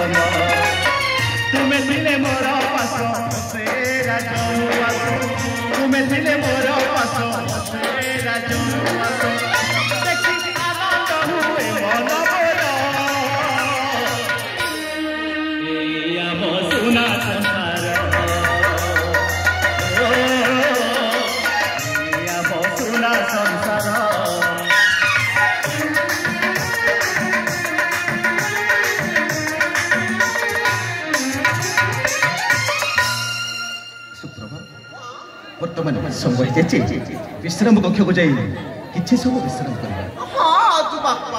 जीवन तुम्हें दिले मोर पास सेरा जनुआस तुम्हें दिले मोर पास सेरा जनुआस देखी आनंद हुए मन मोर एया मो सुना संसार एया मो सुना संसार वर्तमान समय विश्राम कक्ष को जाई किछि सब विश्राम करबा। हां तू बाप